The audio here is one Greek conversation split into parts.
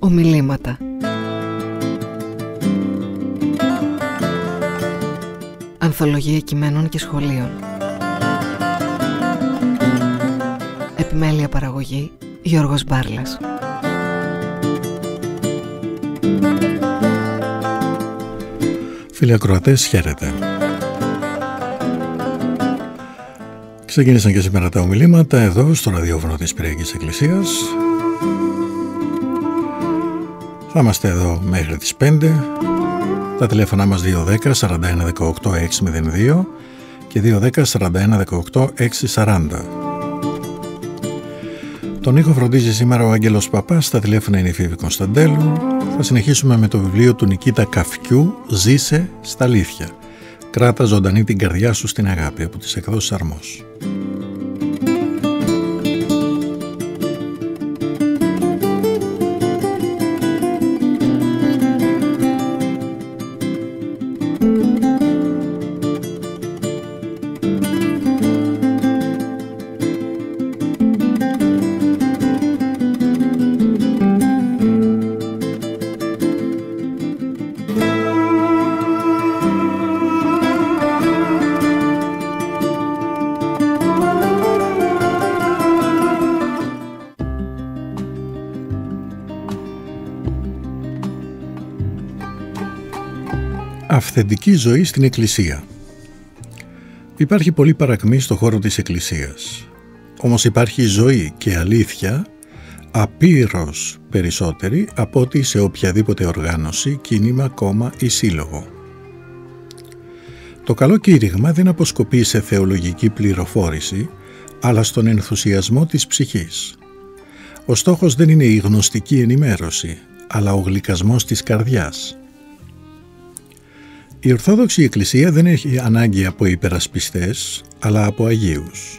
Ομιλήματα. Ανθολογία κειμένων και σχολείων. Επιμέλεια παραγωγή Γιώργος Μπάρλας. Φίλοι ακροατές, χαίρετε. Ξεκίνησαν και σήμερα τα ομιλήματα εδώ στο ραδιόφωνο της Πυριακής Εκκλησίας. Θα είμαστε εδώ μέχρι τις 5. Τα τηλέφωνά μας 210 41 18 602 και 210 41 18 640. Τον ήχο φροντίζει σήμερα ο Άγγελος Παπάς, στα τηλέφωνα είναι η Φίβη Κωνσταντέλου. Θα συνεχίσουμε με το βιβλίο του Νικήτα Καφκιού, «Ζήσε στα αλήθεια. Κράτα ζωντανή την καρδιά σου στην αγάπη», από τις εκδόσεις Αρμός. Αυθεντική ζωή στην Εκκλησία. Υπάρχει πολύ παρακμή στο χώρο της Εκκλησίας. Όμως υπάρχει ζωή και αλήθεια απείρως περισσότερη από ό,τι σε οποιαδήποτε οργάνωση, κίνημα, κόμμα ή σύλλογο. Το καλό κήρυγμα δεν αποσκοπεί σε θεολογική πληροφόρηση, αλλά στον ενθουσιασμό της ψυχής. Ο στόχος δεν είναι η γνωστική ενημέρωση, αλλά ο γλυκασμός της καρδιάς. Η Ορθόδοξη Εκκλησία δεν έχει ανάγκη από υπερασπιστές, αλλά από Αγίους.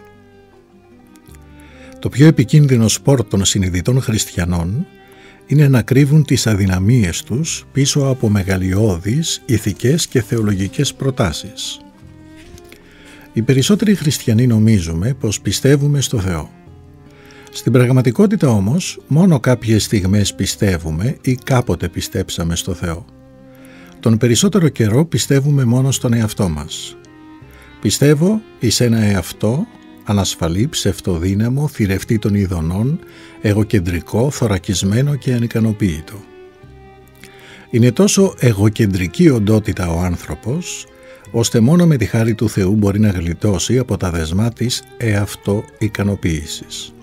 Το πιο επικίνδυνο σπορ των συνειδητών χριστιανών είναι να κρύβουν τις αδυναμίες τους πίσω από μεγαλειώδεις ηθικές και θεολογικές προτάσεις. Οι περισσότεροι χριστιανοί νομίζουμε πως πιστεύουμε στο Θεό. Στην πραγματικότητα όμως, μόνο κάποιες στιγμές πιστεύουμε ή κάποτε πιστέψαμε στο Θεό. Τον περισσότερο καιρό πιστεύουμε μόνο στον εαυτό μας. Πιστεύω εις ένα εαυτό, ανασφαλή, ψευτοδύναμο, θηρευτή των ειδονών, εγωκεντρικό, θωρακισμένο και ανικανοποίητο. Είναι τόσο εγωκεντρική οντότητα ο άνθρωπος, ώστε μόνο με τη χάρη του Θεού μπορεί να γλιτώσει από τα δεσμά της εαυτοικανοποίησης.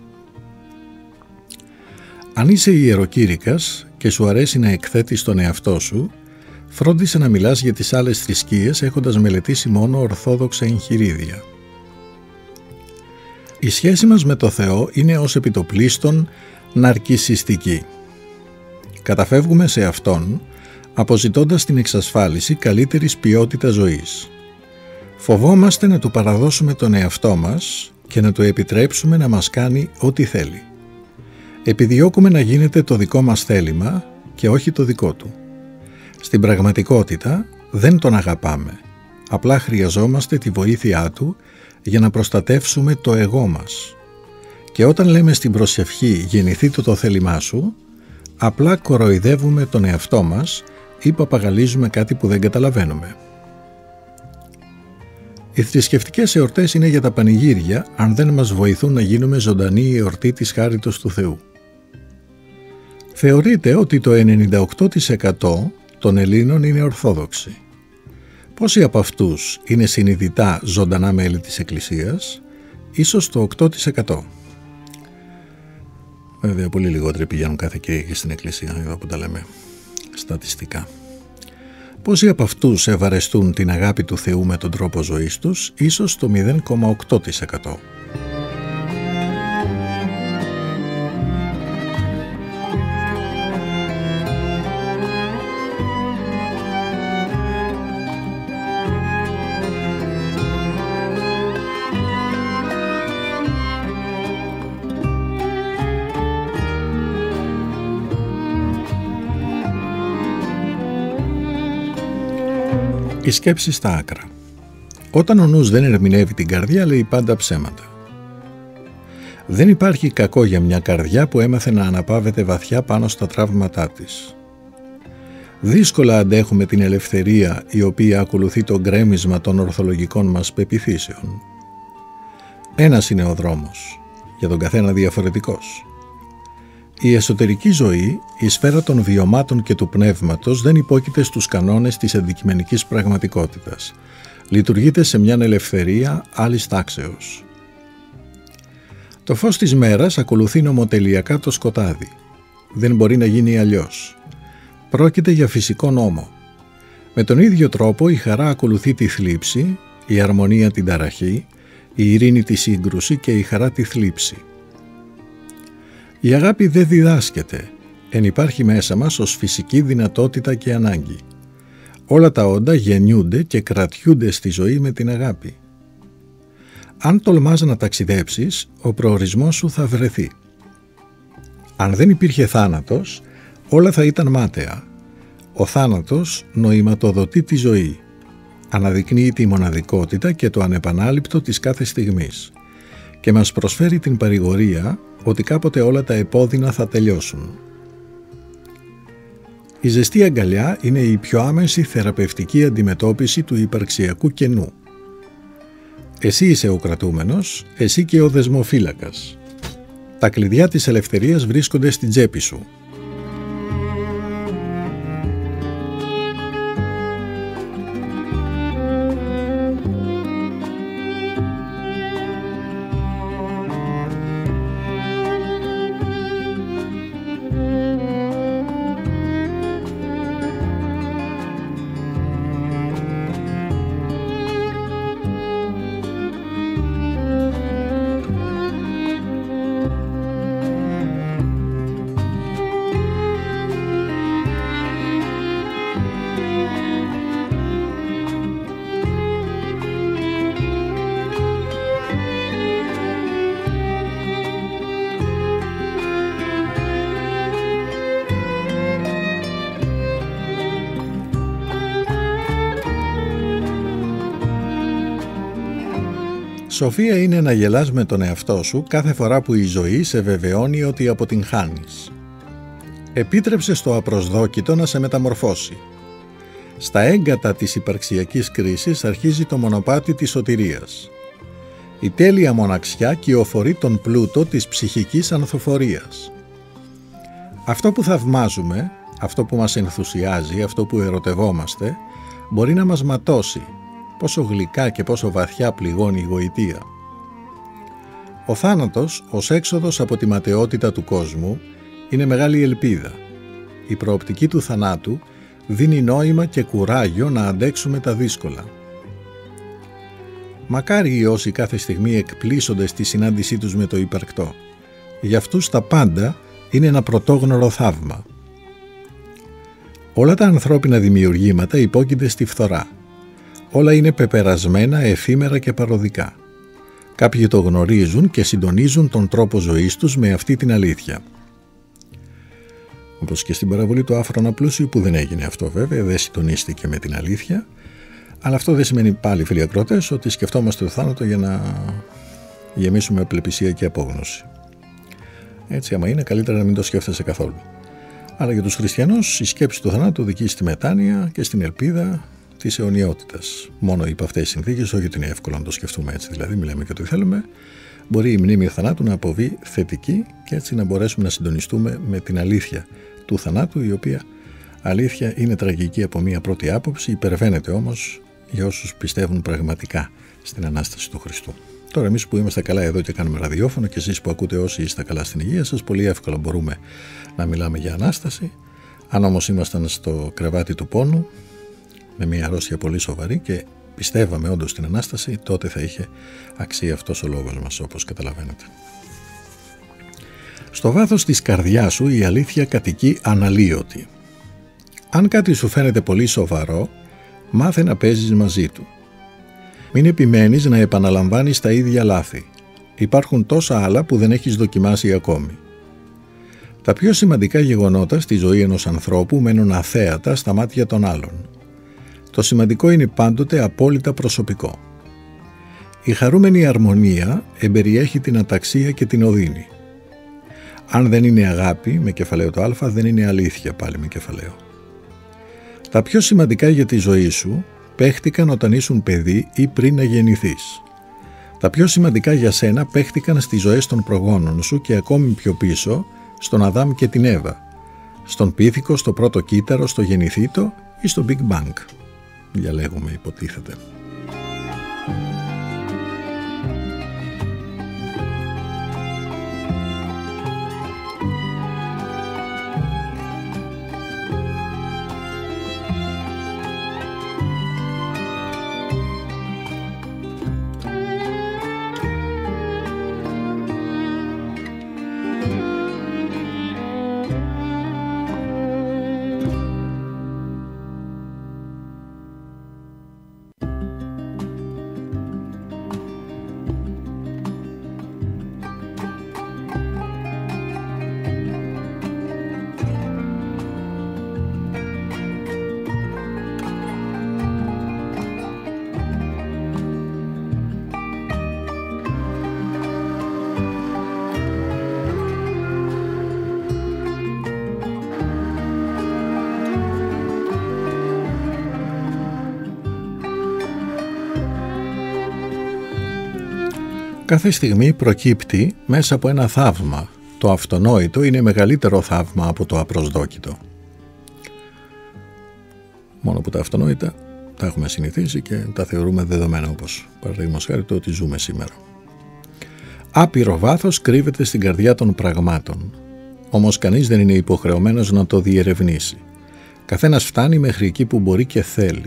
Αν είσαι ιεροκήρυκας και σου αρέσει να εκθέτεις τον εαυτό σου, φρόντισε να μιλάς για τις άλλες θρησκείες έχοντας μελετήσει μόνο ορθόδοξα εγχειρίδια. Η σχέση μας με το Θεό είναι ως επιτοπλίστων ναρκισσιστική. Καταφεύγουμε σε Αυτόν αποζητώντας την εξασφάλιση καλύτερης ποιότητας ζωής. Φοβόμαστε να Του παραδώσουμε τον εαυτό μας και να Του επιτρέψουμε να μας κάνει ό,τι θέλει. Επιδιώκουμε να γίνεται το δικό μας θέλημα και όχι το δικό Του. Στην πραγματικότητα δεν Τον αγαπάμε, απλά χρειαζόμαστε τη βοήθειά Του για να προστατεύσουμε το εγώ μας. Και όταν λέμε στην προσευχή «γεννηθεί το θέλημά σου», απλά κοροϊδεύουμε τον εαυτό μας ή παπαγαλίζουμε κάτι που δεν καταλαβαίνουμε. Οι θρησκευτικές εορτές είναι για τα πανηγύρια αν δεν μας βοηθούν να γίνουμε ζωντανή εορτή της χάριτος του Θεού. Θεωρείται ότι το 98% των Ελλήνων είναι Ορθόδοξοι. Πόσοι από αυτούς είναι συνειδητά ζωντανά μέλη της Εκκλησίας? Ίσως το 8%. Βέβαια πολύ λιγότεροι πηγαίνουν κάθε Κυριακή στην Εκκλησία, εδώ που τα λέμε στατιστικά. Πόσοι από αυτούς ευαρεστούν την αγάπη του Θεού με τον τρόπο ζωής τους? Ίσως το 0,8%. Η σκέψη στα άκρα. Όταν ο νους δεν ερμηνεύει την καρδιά, λέει πάντα ψέματα. Δεν υπάρχει κακό για μια καρδιά που έμαθε να αναπαύεται βαθιά πάνω στα τραύματά της. Δύσκολα αντέχουμε την ελευθερία η οποία ακολουθεί το γκρέμισμα των ορθολογικών μας πεποιθήσεων. Ένας είναι ο δρόμος, για τον καθένα διαφορετικός. Η εσωτερική ζωή, η σφαίρα των βιωμάτων και του πνεύματος δεν υπόκειται στους κανόνες της αντικειμενικής πραγματικότητας. Λειτουργείται σε μια ελευθερία άλλης τάξεως. Το φως της μέρας ακολουθεί νομοτελειακά το σκοτάδι. Δεν μπορεί να γίνει αλλιώς. Πρόκειται για φυσικό νόμο. Με τον ίδιο τρόπο η χαρά ακολουθεί τη θλίψη, η αρμονία την ταραχή, η ειρήνη τη σύγκρουση και η χαρά τη θλίψη. Η αγάπη δεν διδάσκεται, εν υπάρχει μέσα μας ως φυσική δυνατότητα και ανάγκη. Όλα τα όντα γεννιούνται και κρατιούνται στη ζωή με την αγάπη. Αν τολμάς να ταξιδέψεις, ο προορισμός σου θα βρεθεί. Αν δεν υπήρχε θάνατος, όλα θα ήταν μάταια. Ο θάνατος νοηματοδοτεί τη ζωή. Αναδεικνύει τη μοναδικότητα και το ανεπανάληπτο της κάθε στιγμής και μας προσφέρει την παρηγορία ότι κάποτε όλα τα επώδυνα θα τελειώσουν. Η ζεστή αγκαλιά είναι η πιο άμεση θεραπευτική αντιμετώπιση του υπαρξιακού κενού. Εσύ είσαι ο κρατούμενος, εσύ και ο δεσμοφύλακας. Τα κλειδιά της ελευθερίας βρίσκονται στην τσέπη σου. Σοφία είναι να γελάς με τον εαυτό σου κάθε φορά που η ζωή σε βεβαιώνει ότι αποτυγχάνεις. Επίτρεψε στο απροσδόκητο να σε μεταμορφώσει. Στα έγκατα της υπαρξιακής κρίσης αρχίζει το μονοπάτι της σωτηρίας. Η τέλεια μοναξιά κυοφορεί τον πλούτο της ψυχικής ανθοφορίας. Αυτό που θαυμάζουμε, αυτό που μας ενθουσιάζει, αυτό που ερωτευόμαστε, μπορεί να μας ματώσει. Πόσο γλυκά και πόσο βαθιά πληγώνει η γοητεία. Ο θάνατος, ως έξοδος από τη ματαιότητα του κόσμου, είναι μεγάλη ελπίδα. Η προοπτική του θανάτου δίνει νόημα και κουράγιο να αντέξουμε τα δύσκολα. Μακάρι οι όσοι κάθε στιγμή εκπλήσονται στη συνάντησή τους με το υπαρκτό. Για αυτούς τα πάντα είναι ένα πρωτόγνωρο θαύμα. Όλα τα ανθρώπινα δημιουργήματα υπόκεινται στη φθορά. Όλα είναι πεπερασμένα, εφήμερα και παροδικά. Κάποιοι το γνωρίζουν και συντονίζουν τον τρόπο ζωής τους με αυτή την αλήθεια. Όπως και στην παραβολή του Άφρονα Πλούσιου, που δεν έγινε αυτό βέβαια, δεν συντονίστηκε με την αλήθεια, αλλά αυτό δεν σημαίνει πάλι, φίλοι ακροατές, ότι σκεφτόμαστε το θάνατο για να γεμίσουμε απελπισία και απόγνωση. Έτσι, άμα είναι, καλύτερα να μην το σκέφτεσαι καθόλου. Αλλά για τους χριστιανούς, η σκέψη του θανάτου οδηγεί στη μετάνοια και στην ελπίδα της αιωνιότητας. Μόνο υπό αυτές τις συνθήκες, όχι ότι είναι εύκολο να το σκεφτούμε έτσι, δηλαδή μιλάμε και ό,τι θέλουμε, μπορεί η μνήμη θανάτου να αποβεί θετική και έτσι να μπορέσουμε να συντονιστούμε με την αλήθεια του θανάτου, η οποία αλήθεια είναι τραγική από μία πρώτη άποψη, υπερβαίνεται όμως για όσους πιστεύουν πραγματικά στην Ανάσταση του Χριστού. Τώρα εμείς που είμαστε καλά εδώ και κάνουμε ραδιόφωνο και εσείς που ακούτε όσοι είστε καλά στην υγεία σας, πολύ εύκολα μπορούμε να μιλάμε για Ανάσταση. Αν όμως ήμασταν στο κρεβάτι του πόνου, με μια αρρώστια πολύ σοβαρή και πιστεύαμε όντως στην Ανάσταση, τότε θα είχε αξία αυτός ο λόγος μας, όπως καταλαβαίνετε. Στο βάθος της καρδιάς σου η αλήθεια κατοικεί αναλύωτη. Αν κάτι σου φαίνεται πολύ σοβαρό, μάθε να παίζεις μαζί του. Μην επιμένεις να επαναλαμβάνεις τα ίδια λάθη. Υπάρχουν τόσα άλλα που δεν έχεις δοκιμάσει ακόμη. Τα πιο σημαντικά γεγονότα στη ζωή ενός ανθρώπου μένουν αθέατα στα μάτια των άλλων. Το σημαντικό είναι πάντοτε απόλυτα προσωπικό. Η χαρούμενη αρμονία εμπεριέχει την αταξία και την οδύνη. Αν δεν είναι αγάπη με κεφαλαίο το α, δεν είναι αλήθεια πάλι με κεφαλαίο. Τα πιο σημαντικά για τη ζωή σου παίχτηκαν όταν ήσουν παιδί ή πριν να γεννηθείς. Τα πιο σημαντικά για σένα παίχτηκαν στις ζωές των προγόνων σου και ακόμη πιο πίσω στον Αδάμ και την Εύα, στον Πίθηκο, στο πρώτο κύτταρο, στο γεννηθήτο ή στο Big Bang. Διαλέγουμε, υποτίθεται. Κάθε στιγμή προκύπτει μέσα από ένα θαύμα. Το αυτονόητο είναι μεγαλύτερο θαύμα από το απροσδόκητο. Μόνο που τα αυτονόητα τα έχουμε συνηθίσει και τα θεωρούμε δεδομένα, όπως παραδείγματος χάρη το ότι ζούμε σήμερα. Άπειρο βάθος κρύβεται στην καρδιά των πραγμάτων. Όμως κανείς δεν είναι υποχρεωμένος να το διερευνήσει. Καθένας φτάνει μέχρι εκεί που μπορεί και θέλει.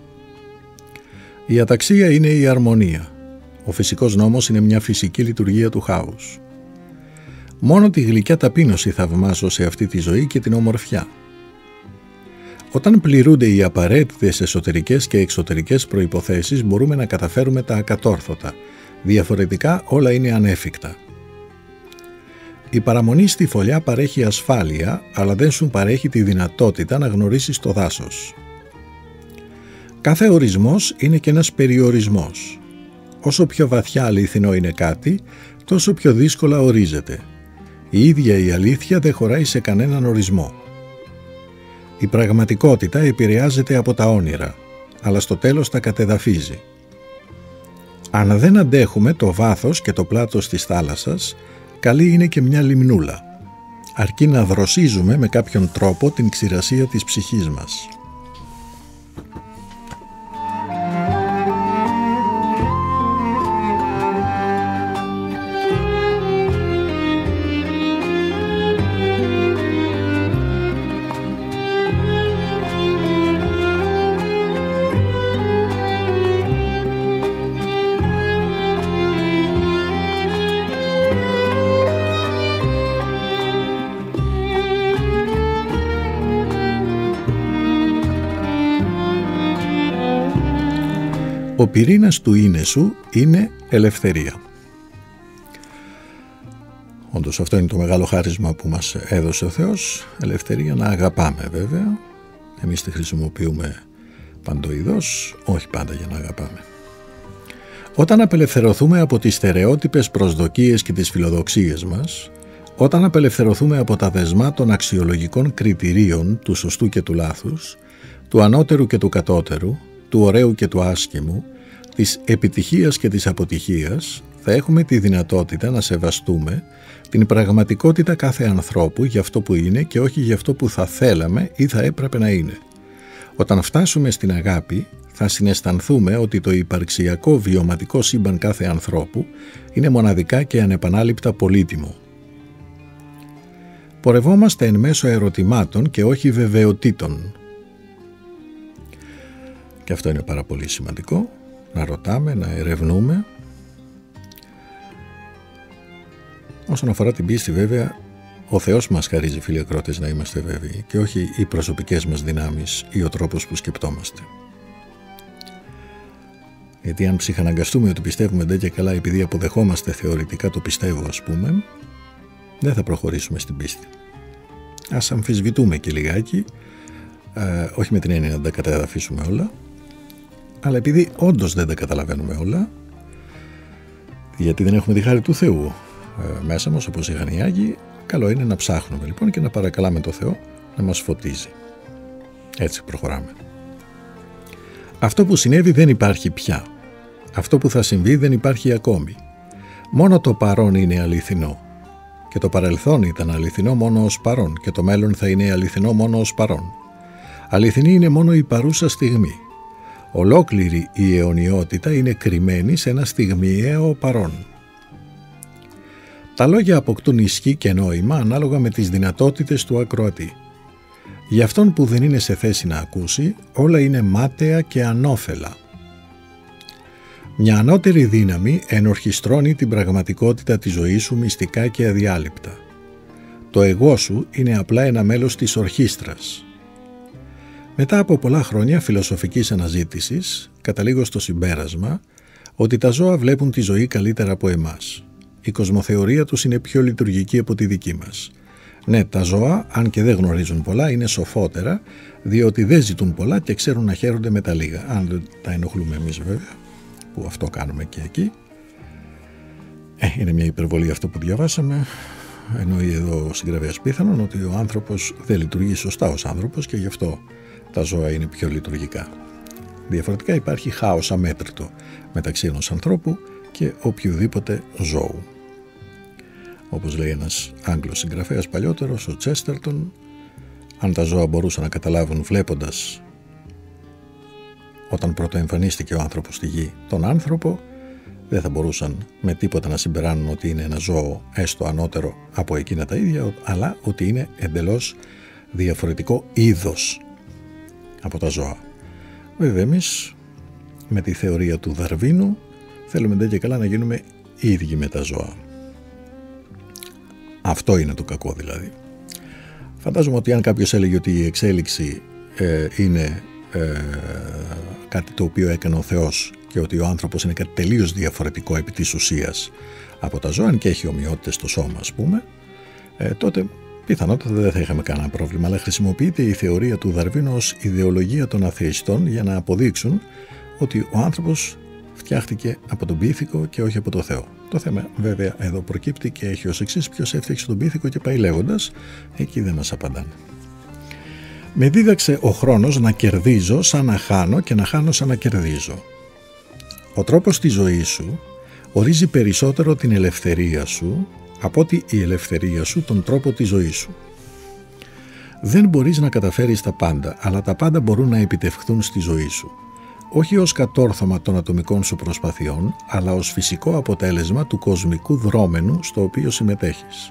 Η αταξία είναι η αρμονία. Ο φυσικός νόμος είναι μια φυσική λειτουργία του χάους. Μόνο τη γλυκιά ταπείνωση θαυμάζω σε αυτή τη ζωή και την ομορφιά. Όταν πληρούνται οι απαραίτητες εσωτερικές και εξωτερικές προϋποθέσεις, μπορούμε να καταφέρουμε τα ακατόρθωτα. Διαφορετικά όλα είναι ανέφικτα. Η παραμονή στη φωλιά παρέχει ασφάλεια, αλλά δεν σου παρέχει τη δυνατότητα να γνωρίσεις το δάσος. Κάθε ορισμός είναι και ένας περιορισμός. Όσο πιο βαθιά αλήθινο είναι κάτι, τόσο πιο δύσκολα ορίζεται. Η ίδια η αλήθεια δεν χωράει σε κανέναν ορισμό. Η πραγματικότητα επηρεάζεται από τα όνειρα, αλλά στο τέλος τα κατεδαφίζει. Αν δεν αντέχουμε το βάθος και το πλάτος της θάλασσας, καλή είναι και μια λιμνούλα, αρκεί να δροσίζουμε με κάποιον τρόπο την ξηρασία της ψυχής μας. Ο πυρήνας του είναι σου είναι ελευθερία. Όντως αυτό είναι το μεγάλο χάρισμα που μας έδωσε ο Θεός, ελευθερία να αγαπάμε βέβαια. Εμείς τη χρησιμοποιούμε παντοειδώς, όχι πάντα για να αγαπάμε. Όταν απελευθερωθούμε από τις στερεότυπες προσδοκίες και τις φιλοδοξίες μας, όταν απελευθερωθούμε από τα δεσμά των αξιολογικών κριτηρίων του σωστού και του λάθους, του ανώτερου και του κατώτερου, του ωραίου και του άσχημου, της επιτυχίας και της αποτυχίας, θα έχουμε τη δυνατότητα να σεβαστούμε την πραγματικότητα κάθε ανθρώπου για αυτό που είναι και όχι για αυτό που θα θέλαμε ή θα έπρεπε να είναι. Όταν φτάσουμε στην αγάπη, θα συναισθανθούμε ότι το υπαρξιακό βιωματικό σύμπαν κάθε ανθρώπου είναι μοναδικά και ανεπανάληπτα πολύτιμο. Πορευόμαστε εν μέσω ερωτημάτων και όχι βεβαιοτήτων. Και αυτό είναι πάρα πολύ σημαντικό, να ρωτάμε, να ερευνούμε. Όσον αφορά την πίστη βέβαια, ο Θεός μας χαρίζει, φίλοι ακρότες, να είμαστε βέβαιοι και όχι οι προσωπικές μας δυνάμεις ή ο τρόπος που σκεπτόμαστε. Γιατί αν ψυχαναγκαστούμε ότι πιστεύουμε τέτοια καλά επειδή αποδεχόμαστε θεωρητικά το πιστεύω ας πούμε, δεν θα προχωρήσουμε στην πίστη. Ας αμφισβητούμε και λιγάκι, όχι με την έννοια να τα καταδαφίσουμε όλα, αλλά επειδή όντως δεν τα καταλαβαίνουμε όλα, γιατί δεν έχουμε τη χάρη του Θεού μέσα μας όπως είχαν οι Άγιοι. Καλό είναι να ψάχνουμε λοιπόν και να παρακαλάμε το Θεό να μας φωτίζει. Έτσι προχωράμε. Αυτό που συνέβη δεν υπάρχει πια. Αυτό που θα συμβεί δεν υπάρχει ακόμη. Μόνο το παρόν είναι αληθινό. Και το παρελθόν ήταν αληθινό μόνο ως παρόν και το μέλλον θα είναι αληθινό μόνο ως παρόν. Αληθινή είναι μόνο η παρούσα στιγμή. Ολόκληρη η αιωνιότητα είναι κρυμμένη σε ένα στιγμιαίο παρόν. Τα λόγια αποκτούν ισχύ και νόημα ανάλογα με τις δυνατότητες του ακροατή. Για αυτόν που δεν είναι σε θέση να ακούσει, όλα είναι μάταια και ανώφελα. Μια ανώτερη δύναμη ενορχιστρώνει την πραγματικότητα της ζωής σου μυστικά και αδιάλειπτα. Το εγώ σου είναι απλά ένα μέλος της ορχήστρας. Μετά από πολλά χρόνια φιλοσοφικής αναζήτησης, καταλήγω στο συμπέρασμα ότι τα ζώα βλέπουν τη ζωή καλύτερα από εμάς. Η κοσμοθεωρία τους είναι πιο λειτουργική από τη δική μας. Ναι, τα ζώα, αν και δεν γνωρίζουν πολλά, είναι σοφότερα, διότι δεν ζητούν πολλά και ξέρουν να χαίρονται με τα λίγα. Αν δεν τα ενοχλούμε εμείς βέβαια, που αυτό κάνουμε και εκεί. Είναι μια υπερβολή αυτό που διαβάσαμε. Εννοεί εδώ ο συγγραφέας πιθανόν ότι ο άνθρωπος δεν λειτουργεί σωστά ως άνθρωπος και γι' αυτό τα ζώα είναι πιο λειτουργικά. Διαφορετικά υπάρχει χάος αμέτρητο μεταξύ ενός ανθρώπου και οποιοδήποτε ζώου. Όπως λέει ένας Άγγλος συγγραφέας παλιότερος, ο Τσέστερτον, αν τα ζώα μπορούσαν να καταλάβουν βλέποντας όταν πρωτοεμφανίστηκε ο άνθρωπος στη γη τον άνθρωπο, δεν θα μπορούσαν με τίποτα να συμπεράνουν ότι είναι ένα ζώο έστω ανώτερο από εκείνα τα ίδια, αλλά ότι είναι εντελώς διαφορετικό είδος από τα ζώα. Βέβαια εμείς με τη θεωρία του Δαρβίνου θέλουμε ντε και καλά να γίνουμε ίδιοι με τα ζώα. Αυτό είναι το κακό δηλαδή. Φαντάζομαι ότι αν κάποιος έλεγε ότι η εξέλιξη είναι κάτι το οποίο έκανε ο Θεός και ότι ο άνθρωπος είναι κάτι τελείως διαφορετικό επί της ουσίας από τα ζώα, και έχει ομοιότητες στο σώμα ας πούμε, τότε πιθανότατα δεν θα είχαμε κανένα πρόβλημα. Αλλά χρησιμοποιείται η θεωρία του Δαρβίνου ως ιδεολογία των αθεϊστών για να αποδείξουν ότι ο άνθρωπος φτιάχτηκε από τον πίθηκο και όχι από το Θεό. Το θέμα βέβαια εδώ προκύπτει και έχει ως εξής: ποιος έφτιαξε τον πίθηκο, και πάει λέγοντας. Εκεί δεν μας απαντάνε. Με δίδαξε ο χρόνος να κερδίζω σαν να χάνω και να χάνω σαν να κερδίζω. Ο τρόπος της ζωής σου ορίζει περισσότερο την ελευθερία σου από ότι η ελευθερία σου τον τρόπο της ζωής σου. Δεν μπορείς να καταφέρεις τα πάντα, αλλά τα πάντα μπορούν να επιτευχθούν στη ζωή σου. Όχι ως κατόρθωμα των ατομικών σου προσπαθειών, αλλά ως φυσικό αποτέλεσμα του κοσμικού δρόμενου στο οποίο συμμετέχεις.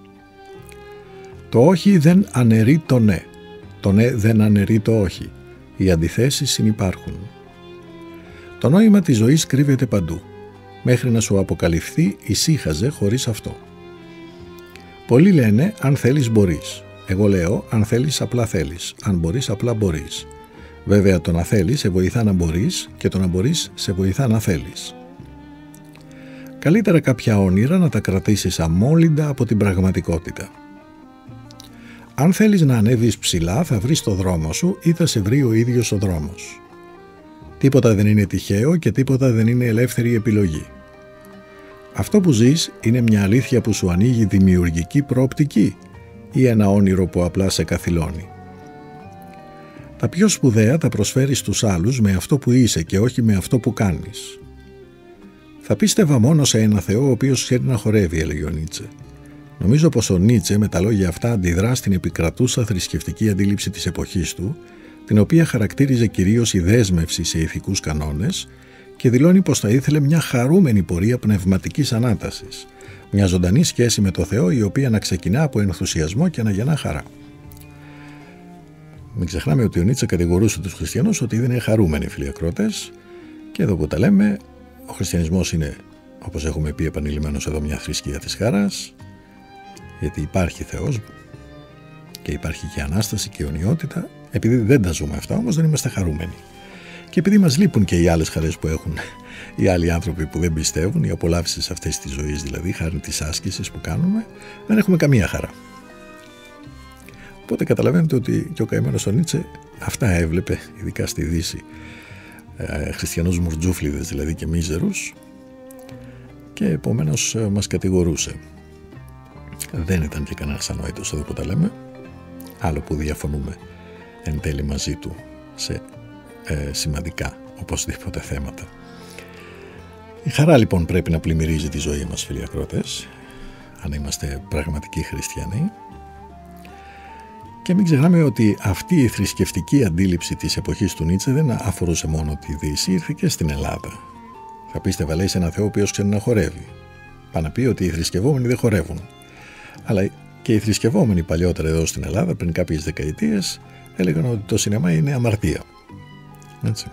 Το όχι δεν αναιρεί το ναι. Το ναι δεν αναιρεί το όχι. Οι αντιθέσεις συνυπάρχουν. Το νόημα της ζωής κρύβεται παντού. Μέχρι να σου αποκαλυφθεί, ησύχαζε χωρίς αυτό. Πολλοί λένε αν θέλεις μπορείς. Εγώ λέω αν θέλεις απλά θέλεις. Αν μπορείς απλά μπορείς. Βέβαια το να θέλεις σε βοηθά να μπορείς και το να μπορείς σε βοηθά να θέλεις. Καλύτερα κάποια όνειρα να τα κρατήσεις αμόλυντα από την πραγματικότητα. Αν θέλεις να ανέβεις ψηλά θα βρεις το δρόμο σου ή θα σε βρει ο ίδιος ο δρόμος. Τίποτα δεν είναι τυχαίο και τίποτα δεν είναι ελεύθερη επιλογή. Αυτό που ζεις είναι μια αλήθεια που σου ανοίγει δημιουργική προοπτική ή ένα όνειρο που απλά σε καθυλώνει. Τα πιο σπουδαία τα προσφέρεις στους άλλους με αυτό που είσαι και όχι με αυτό που κάνεις. Θα πίστευα μόνο σε ένα Θεό ο οποίος ξέρει να χορεύει, έλεγε ο Νίτσε. Νομίζω πως ο Νίτσε με τα λόγια αυτά αντιδρά στην επικρατούσα θρησκευτική αντίληψη της εποχής του, την οποία χαρακτήριζε κυρίως η δέσμευση σε ηθικούς κανόνες, και δηλώνει πως θα ήθελε μια χαρούμενη πορεία πνευματικής ανάτασης, μια ζωντανή σχέση με το Θεό η οποία να ξεκινά από ενθουσιασμό και να γεννά χαρά. Μην ξεχνάμε ότι ο Νίτσε κατηγορούσε τους χριστιανούς ότι δεν είναι χαρούμενοι, φίλοι ακροατές, και εδώ που τα λέμε, ο χριστιανισμός είναι, όπως έχουμε πει επανειλημμένως εδώ, μια θρησκεία της χαράς, γιατί υπάρχει Θεός και υπάρχει και Ανάσταση και αιωνιότητα. Επειδή δεν τα ζούμε αυτά όμως δεν είμαστε χαρούμενοι. Και επειδή μας λείπουν και οι άλλες χαρές που έχουν οι άλλοι άνθρωποι που δεν πιστεύουν, οι απολαύσεις αυτές της ζωής δηλαδή, χάρη της άσκησης που κάνουμε, δεν έχουμε καμία χαρά. Οπότε καταλαβαίνετε ότι και ο καημένος ο Νίτσε αυτά έβλεπε, ειδικά στη Δύση, χριστιανούς μουρτζούφλιδες δηλαδή και μίζερους, και επομένως μας κατηγορούσε. Δεν ήταν και κανένας ανόητος εδώ που τα λέμε, άλλο που διαφωνούμε εν τέλει μαζί του σε σημαντικά οπωσδήποτε θέματα. Η χαρά λοιπόν πρέπει να πλημμυρίζει τη ζωή μας, φίλοι ακροατές, αν είμαστε πραγματικοί χριστιανοί. Και μην ξεχνάμε ότι αυτή η θρησκευτική αντίληψη της εποχής του Νίτσε δεν αφορούσε μόνο τη Δύση, ήρθε και στην Ελλάδα. Θα πίστευα, λέει, σε έναν Θεό ο οποίος ξέρει να χορεύει. Πάει να πει ότι οι θρησκευόμενοι δεν χορεύουν. Αλλά και οι θρησκευόμενοι παλιότερα εδώ στην Ελλάδα, πριν κάποιες δεκαετίες, έλεγαν ότι το σινεμά είναι αμαρτία. Έτσι.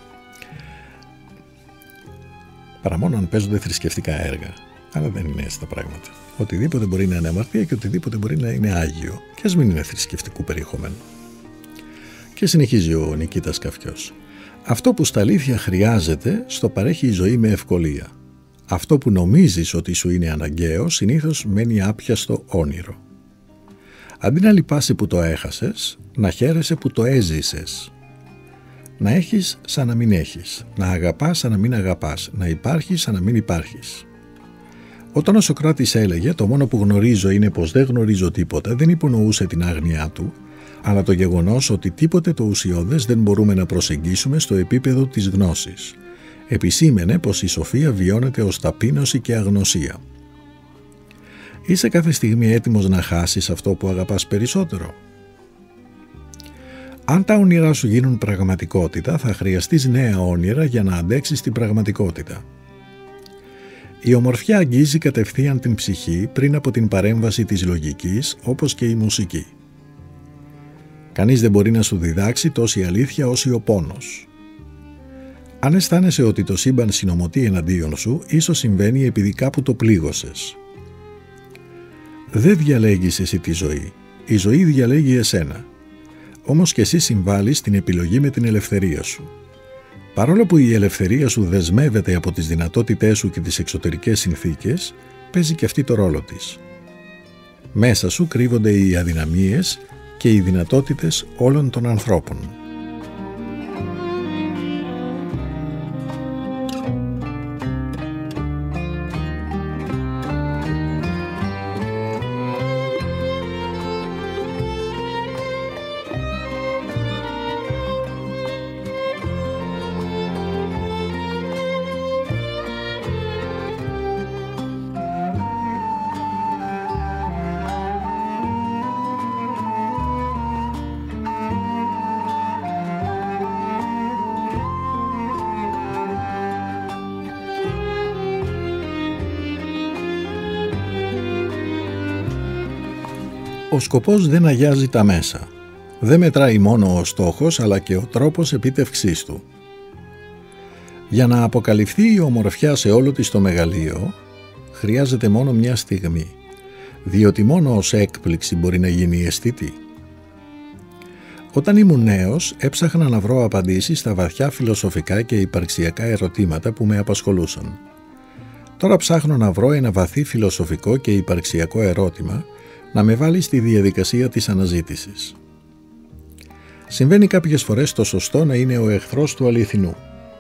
Παρά μόνο αν παίζονται θρησκευτικά έργα. Αλλά δεν είναι έτσι τα πράγματα. Οτιδήποτε μπορεί να είναι αμαρτία και οτιδήποτε μπορεί να είναι άγιο. Και ας μην είναι θρησκευτικού περιεχομένου. Και συνεχίζει ο Νικήτας Καφκιός. Αυτό που στα αλήθεια χρειάζεται, στο παρέχει η ζωή με ευκολία. Αυτό που νομίζεις ότι σου είναι αναγκαίο, συνήθως μένει άπιαστο όνειρο. Αντί να λυπάσαι που το έχασες, να χαίρεσαι που το έζησες. Να έχεις σαν να μην έχεις, να αγαπάς σαν να μην αγαπάς, να υπάρχεις σαν να μην υπάρχεις. Όταν ο Σωκράτης έλεγε «το μόνο που γνωρίζω είναι πως δεν γνωρίζω τίποτα», δεν υπονοούσε την άγνοιά του, αλλά το γεγονός ότι τίποτε το ουσιώδες δεν μπορούμε να προσεγγίσουμε στο επίπεδο της γνώσης. Επισήμενε πως η σοφία βιώνεται ως ταπείνωση και αγνωσία. Είσαι κάθε στιγμή έτοιμος να χάσεις αυτό που αγαπάς περισσότερο? Αν τα όνειρά σου γίνουν πραγματικότητα, θα χρειαστείς νέα όνειρα για να αντέξεις την πραγματικότητα. Η ομορφιά αγγίζει κατευθείαν την ψυχή πριν από την παρέμβαση της λογικής, όπως και η μουσική. Κανείς δεν μπορεί να σου διδάξει τόση αλήθεια όσο ο πόνος. Αν αισθάνεσαι ότι το σύμπαν συνομωτεί εναντίον σου, ίσως συμβαίνει επειδή κάπου το πλήγωσες. Δεν διαλέγεις εσύ τη ζωή. Η ζωή διαλέγει εσένα. Όμως και εσύ συμβάλλεις στην επιλογή με την ελευθερία σου. Παρόλο που η ελευθερία σου δεσμεύεται από τις δυνατότητές σου και τις εξωτερικές συνθήκες, παίζει και αυτή το ρόλο της. Μέσα σου κρύβονται οι αδυναμίες και οι δυνατότητες όλων των ανθρώπων. Ο σκοπός δεν αγιάζει τα μέσα. Δεν μετράει μόνο ο στόχος, αλλά και ο τρόπος επίτευξής του. Για να αποκαλυφθεί η ομορφιά σε όλο της το μεγαλείο, χρειάζεται μόνο μια στιγμή, διότι μόνο ως έκπληξη μπορεί να γίνει αισθητή. Όταν ήμουν νέος, έψαχνα να βρω απαντήσεις στα βαθιά φιλοσοφικά και υπαρξιακά ερωτήματα που με απασχολούσαν. Τώρα ψάχνω να βρω ένα βαθύ φιλοσοφικό και υπαρξιακό ερώτημα να με βάλει στη διαδικασία της αναζήτησης. Συμβαίνει κάποιες φορές το σωστό να είναι ο εχθρός του αληθινού.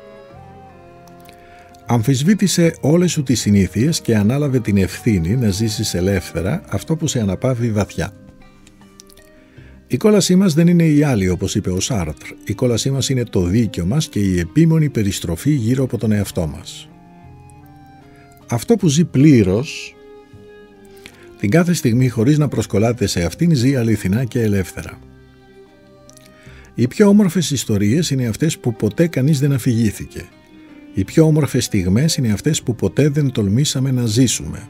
Αμφισβήτησε όλες σου τις συνήθειες και ανάλαβε την ευθύνη να ζήσεις ελεύθερα αυτό που σε αναπαύει βαθιά. Η κόλασή μας δεν είναι η άλλη, όπως είπε ο Σάρτρ. Η κόλασή μας είναι το δίκιο μας και η επίμονη περιστροφή γύρω από τον εαυτό μας. Αυτό που ζει πλήρως, την κάθε στιγμή χωρίς να προσκολάται σε αυτήν, ζει αληθινά και ελεύθερα. Οι πιο όμορφες ιστορίες είναι αυτές που ποτέ κανείς δεν αφηγήθηκε. Οι πιο όμορφες στιγμές είναι αυτές που ποτέ δεν τολμήσαμε να ζήσουμε.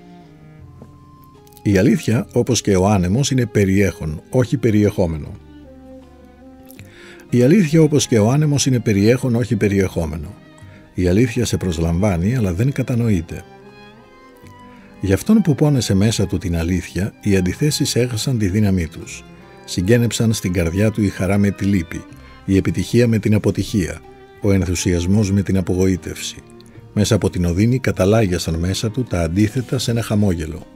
Η αλήθεια, όπως και ο άνεμος, είναι περιέχον, όχι περιεχόμενο. Η αλήθεια, όπως και ο άνεμος, είναι περιέχον, όχι περιεχόμενο. Η αλήθεια σε προσλαμβάνει, αλλά δεν κατανοείται. Για αυτόν που πόνεσε μέσα του την αλήθεια, οι αντιθέσεις έχασαν τη δύναμή τους. Συγκένεψαν στην καρδιά του η χαρά με τη λύπη, η επιτυχία με την αποτυχία, ο ενθουσιασμός με την απογοήτευση. Μέσα από την οδύνη καταλάγιασαν μέσα του τα αντίθετα σε ένα χαμόγελο.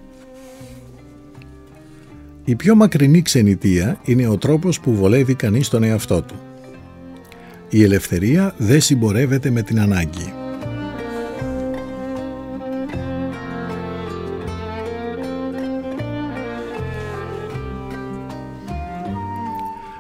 Η πιο μακρινή ξενιτεία είναι ο τρόπος που βολεύει κανείς τον εαυτό του. Η ελευθερία δεν συμπορεύεται με την ανάγκη.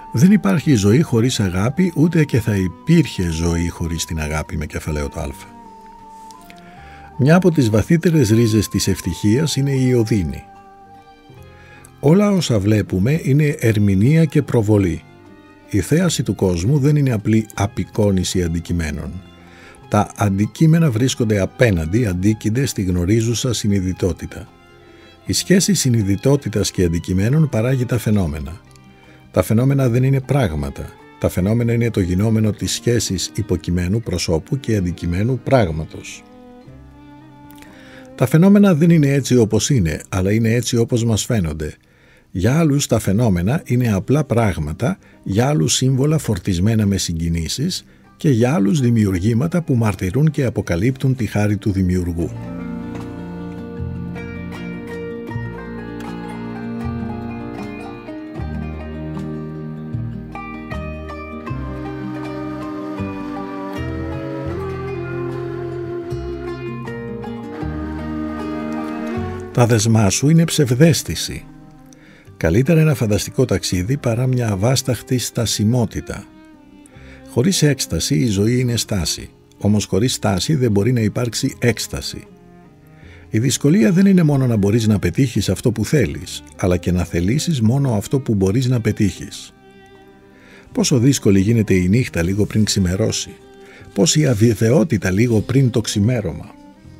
Δεν υπάρχει ζωή χωρίς αγάπη, ούτε και θα υπήρχε ζωή χωρίς την αγάπη με κεφαλαίο το α. Μια από τις βαθύτερες ρίζες της ευτυχίας είναι η οδύνη. Όλα όσα βλέπουμε είναι ερμηνεία και προβολή. Η θέαση του κόσμου δεν είναι απλή απεικόνιση αντικειμένων. Τα αντικείμενα βρίσκονται απέναντι, αντίκυνται στη γνωρίζουσα συνειδητότητα. Η σχέση συνειδητότητας και αντικειμένων παράγει τα φαινόμενα. Τα φαινόμενα δεν είναι πράγματα. Τα φαινόμενα είναι το γινόμενο της σχέσης υποκειμένου προσώπου και αντικειμένου πράγματος. Τα φαινόμενα δεν είναι έτσι όπως είναι, αλλά είναι έτσι όπως μας φαίνονται. Για άλλους τα φαινόμενα είναι απλά πράγματα, για άλλους σύμβολα φορτισμένα με συγκινήσεις και για άλλους δημιουργήματα που μαρτυρούν και αποκαλύπτουν τη χάρη του δημιουργού. Τα δεσμά σου είναι ψευδαίσθηση. Καλύτερα ένα φανταστικό ταξίδι παρά μια αβάσταχτη στασιμότητα. Χωρίς έκσταση η ζωή είναι στάση, όμως χωρίς στάση δεν μπορεί να υπάρξει έκσταση. Η δυσκολία δεν είναι μόνο να μπορείς να πετύχεις αυτό που θέλεις, αλλά και να θελήσεις μόνο αυτό που μπορείς να πετύχεις. Πόσο δύσκολη γίνεται η νύχτα λίγο πριν ξημερώσει, πόση αβεβαιότητα λίγο πριν το ξημέρωμα.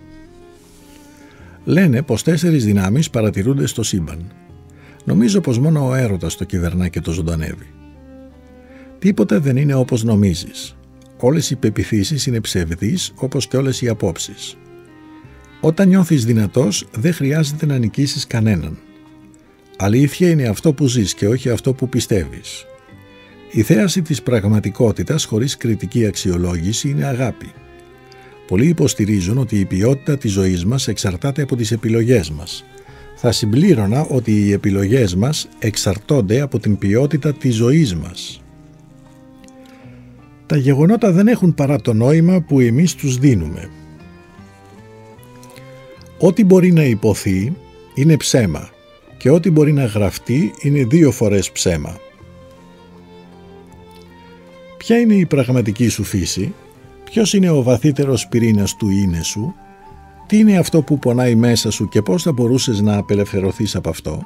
Λένε πως 4 δυνάμεις παρατηρούνται στο σύμπαν. Νομίζω πως μόνο ο έρωτας το κυβερνά και το ζωντανεύει. Τίποτε δεν είναι όπως νομίζεις. Όλες οι πεποιθήσεις είναι ψευδείς όπως και όλες οι απόψεις. Όταν νιώθεις δυνατός δεν χρειάζεται να νικήσεις κανέναν. Αλήθεια είναι αυτό που ζεις και όχι αυτό που πιστεύεις. Η θέαση της πραγματικότητας χωρίς κριτική αξιολόγηση είναι αγάπη. Πολλοί υποστηρίζουν ότι η ποιότητα της ζωής μας εξαρτάται από τις επιλογές μας. Θα συμπλήρωνα ότι οι επιλογές μας εξαρτώνται από την ποιότητα της ζωής μας. Τα γεγονότα δεν έχουν παρά το νόημα που εμείς τους δίνουμε. Ό,τι μπορεί να υποθεί είναι ψέμα και ό,τι μπορεί να γραφτεί είναι 2 φορές ψέμα. Ποια είναι η πραγματική σου φύση? Ποιος είναι ο βαθύτερος πυρήνας του είναι σου? Τι είναι αυτό που πονάει μέσα σου και πώς θα μπορούσες να απελευθερωθείς από αυτό?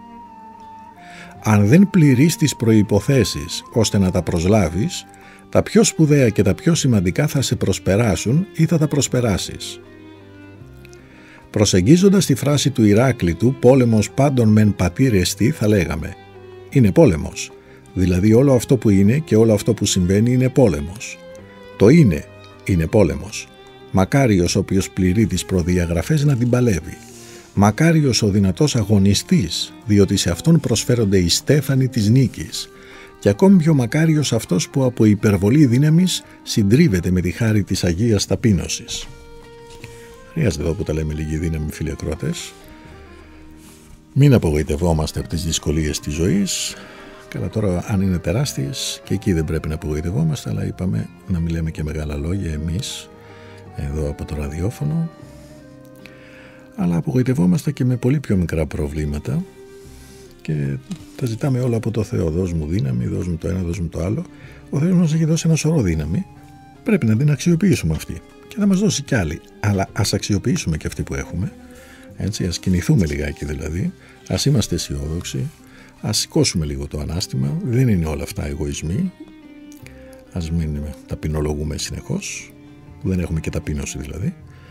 Αν δεν πληρείς τις προϋποθέσεις ώστε να τα προσλάβεις, τα πιο σπουδαία και τα πιο σημαντικά θα σε προσπεράσουν ή θα τα προσπεράσεις. Προσεγγίζοντας τη φράση του Ηράκλειτου «πόλεμος πάντων μεν πατήρ εστι», θα λέγαμε «είναι πόλεμος», δηλαδή όλο αυτό που είναι και όλο αυτό που συμβαίνει είναι πόλεμος. Το είναι πόλεμος. Μακάριος όποιος πληρεί τις προδιαγραφές να την παλεύει. Μακάριος ο δυνατός αγωνιστής, διότι σε αυτόν προσφέρονται οι στέφανοι της νίκης. Και ακόμη πιο μακάριος αυτός που από υπερβολή δύναμης συντρίβεται με τη χάρη της Αγίας Ταπείνωσης. Χρειάζεται εδώ που τα λέμε λίγη δύναμη, φίλοι ακροατές. Μην απογοητευόμαστε από τις δυσκολίες της ζωής. Καλά, τώρα αν είναι τεράστιες και εκεί δεν πρέπει να απογοητευόμαστε, αλλά είπαμε να μην λέμε και μεγάλα λόγια εμείς εδώ από το ραδιόφωνο. Αλλά απογοητευόμαστε και με πολύ πιο μικρά προβλήματα και τα ζητάμε όλα από το Θεό. Δώσ' μου δύναμη, δώσ' μου το ένα, δώσ' μου το άλλο. Ο Θεός μας έχει δώσει ένα σωρό δύναμη. Πρέπει να την αξιοποιήσουμε αυτή και θα μας δώσει κι άλλη. Αλλά ας αξιοποιήσουμε και αυτή που έχουμε. Έτσι, ας κινηθούμε λιγάκι δηλαδή. Ας είμαστε αισιόδοξοι. Ας σηκώσουμε λίγο το ανάστημα. Δεν είναι όλα αυτά εγωισμοί. Ας μην ταπεινολογούμε συνεχώς. Δεν έχουμε και ταπείνωση δηλαδή.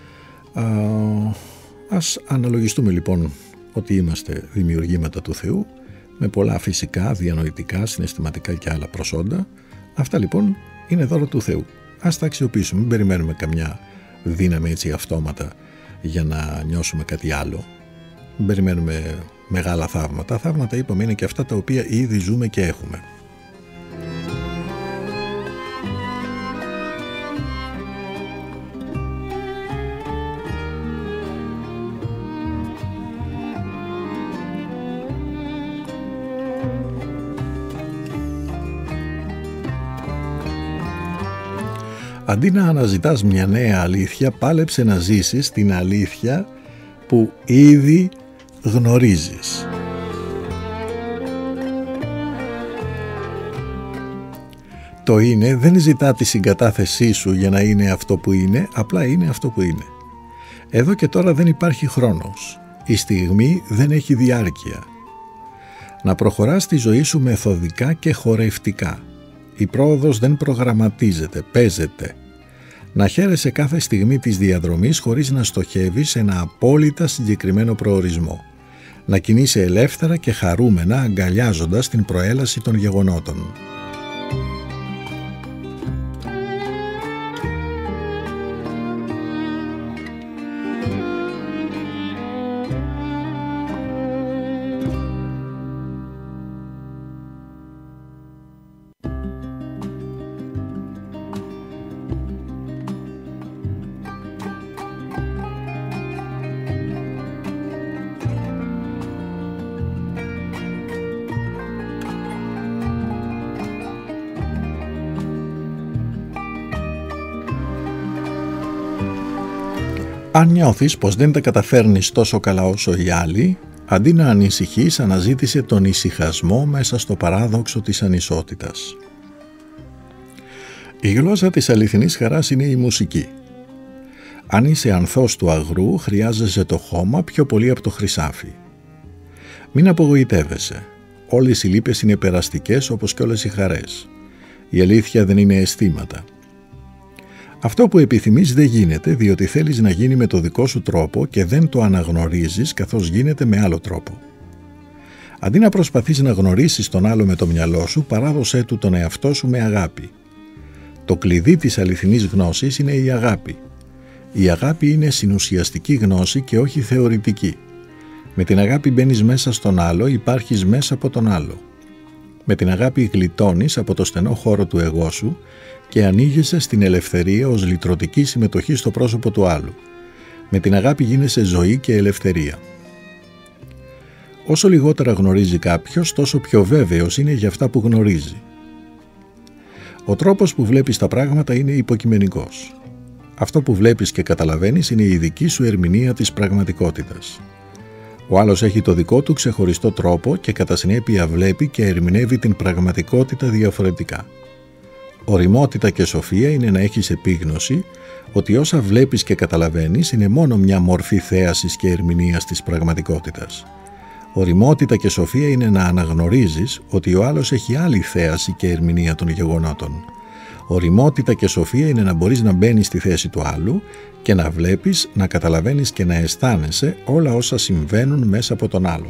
Ας αναλογιστούμε λοιπόν ότι είμαστε δημιουργήματα του Θεού με πολλά φυσικά, διανοητικά, συναισθηματικά και άλλα προσόντα. Αυτά λοιπόν είναι δώρο του Θεού. Ας τα αξιοποιήσουμε. Μην περιμένουμε καμιά δύναμη έτσι αυτόματα για να νιώσουμε κάτι άλλο. Μην περιμένουμε μεγάλα θαύματα. Θαύματα είπαμε είναι και αυτά τα οποία ήδη ζούμε και έχουμε. Αντί να αναζητάς μια νέα αλήθεια, πάλεψε να ζήσεις την αλήθεια που ήδη γνωρίζεις. Το είναι δεν ζητά τη συγκατάθεσή σου για να είναι αυτό που είναι, απλά είναι αυτό που είναι. Εδώ και τώρα δεν υπάρχει χρόνος. Η στιγμή δεν έχει διάρκεια. Να προχωράς τη ζωή σου μεθοδικά και χορευτικά. Η πρόοδος δεν προγραμματίζεται, παίζεται. Να χαίρεσαι κάθε στιγμή της διαδρομής χωρίς να στοχεύεις σε ένα απόλυτα συγκεκριμένο προορισμό. Να κινείσαι ελεύθερα και χαρούμενα αγκαλιάζοντας την προέλαση των γεγονότων. Αν νιώθεις πως δεν τα καταφέρνεις τόσο καλά όσο οι άλλοι, αντί να ανησυχείς, αναζήτησε τον ησυχασμό μέσα στο παράδοξο της ανισότητας. Η γλώσσα της αληθινής χαράς είναι η μουσική. Αν είσαι ανθός του αγρού, χρειάζεσαι το χώμα πιο πολύ από το χρυσάφι. Μην απογοητεύεσαι. Όλες οι λύπες είναι περαστικές όπως και όλες οι χαρές. Η αλήθεια δεν είναι αισθήματα. Αυτό που επιθυμείς δεν γίνεται διότι θέλεις να γίνει με το δικό σου τρόπο και δεν το αναγνωρίζεις καθώς γίνεται με άλλο τρόπο. Αντί να προσπαθείς να γνωρίσεις τον άλλο με το μυαλό σου, παράδωσέ του τον εαυτό σου με αγάπη. Το κλειδί της αληθινής γνώσης είναι η αγάπη. Η αγάπη είναι συνουσιαστική γνώση και όχι θεωρητική. Με την αγάπη μπαίνεις μέσα στον άλλο, υπάρχεις μέσα από τον άλλο. Με την αγάπη γλιτώνεις από το στενό χώρο του εγώ σου και ανοίγεσαι στην ελευθερία ως λυτρωτική συμμετοχή στο πρόσωπο του άλλου. Με την αγάπη γίνεσαι ζωή και ελευθερία. Όσο λιγότερα γνωρίζει κάποιος, τόσο πιο βέβαιος είναι για αυτά που γνωρίζει. Ο τρόπος που βλέπεις τα πράγματα είναι υποκειμενικός. Αυτό που βλέπεις και καταλαβαίνεις είναι η δική σου ερμηνεία της πραγματικότητας. Ο άλλος έχει το δικό του ξεχωριστό τρόπο και κατά συνέπεια βλέπει και ερμηνεύει την πραγματικότητα διαφορετικά. Ωριμότητα και σοφία είναι να έχεις επίγνωση ότι όσα βλέπεις και καταλαβαίνεις είναι μόνο μια μορφή θέασης και ερμηνείας της πραγματικότητας. Ωριμότητα και σοφία είναι να αναγνωρίζεις ότι ο άλλος έχει άλλη θέαση και ερμηνεία των γεγονότων. Ωριμότητα και σοφία είναι να μπορείς να μπαίνεις στη θέση του άλλου και να βλέπεις, να καταλαβαίνεις και να αισθάνεσαι όλα όσα συμβαίνουν μέσα από τον άλλον.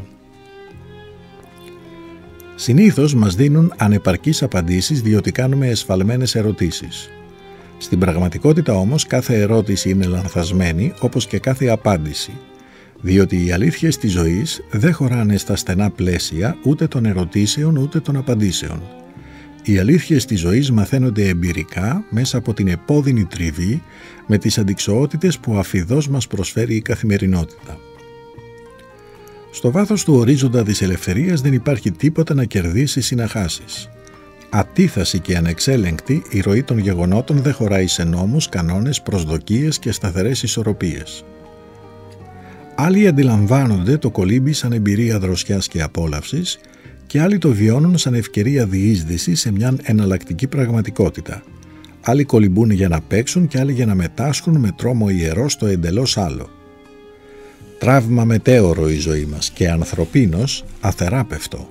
Συνήθως μας δίνουν ανεπαρκείς απαντήσεις διότι κάνουμε εσφαλμένες ερωτήσεις. Στην πραγματικότητα όμως κάθε ερώτηση είναι λανθασμένη όπως και κάθε απάντηση, διότι οι αλήθειες της ζωής δεν χωράνε στα στενά πλαίσια ούτε των ερωτήσεων ούτε των απαντήσεων. Οι αλήθειες της ζωής μαθαίνονται εμπειρικά μέσα από την επώδυνη τριβή με τις αντιξοότητες που αφιδώς μας προσφέρει η καθημερινότητα. Στο βάθος του ορίζοντα της ελευθερίας δεν υπάρχει τίποτα να κερδίσεις ή να χάσεις. Ατίθαση και ανεξέλεγκτη, η ροή των γεγονότων δεν χωράει σε νόμους, κανόνες, προσδοκίες και σταθερές ισορροπίες. Άλλοι αντιλαμβάνονται το κολύμπι σαν εμπειρία δροσιάς και απόλαυσης και άλλοι το βιώνουν σαν ευκαιρία διείσδυση σε μια εναλλακτική πραγματικότητα. Άλλοι κολυμπούν για να παίξουν και άλλοι για να μετάσχουν με τρόμο ιερό στο εντελώς άλλο. Τραύμα μετέωρο η ζωή μας και ανθρωπίνος αθεράπευτο.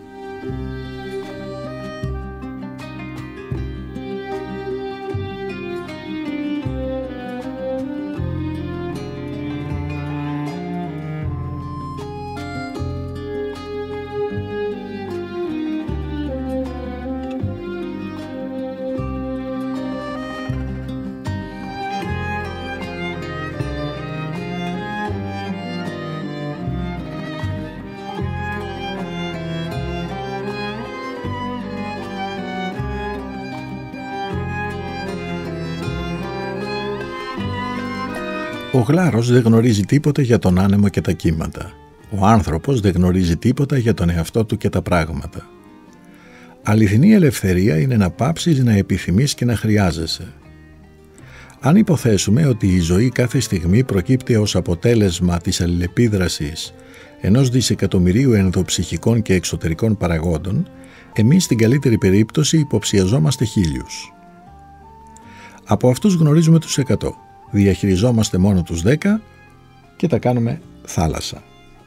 Ο γλάρος δεν γνωρίζει τίποτα για τον άνεμο και τα κύματα. Ο άνθρωπος δεν γνωρίζει τίποτα για τον εαυτό του και τα πράγματα. Αληθινή ελευθερία είναι να πάψεις να επιθυμείς και να χρειάζεσαι. Αν υποθέσουμε ότι η ζωή κάθε στιγμή προκύπτει ως αποτέλεσμα της αλληλεπίδρασης ενός δισεκατομμυρίου ενδοψυχικών και εξωτερικών παραγόντων, εμείς στην καλύτερη περίπτωση υποψιαζόμαστε 1000. Από αυτούς γνωρίζουμε τους 100. Διαχειριζόμαστε μόνο τους 10 και τα κάνουμε θάλασσα.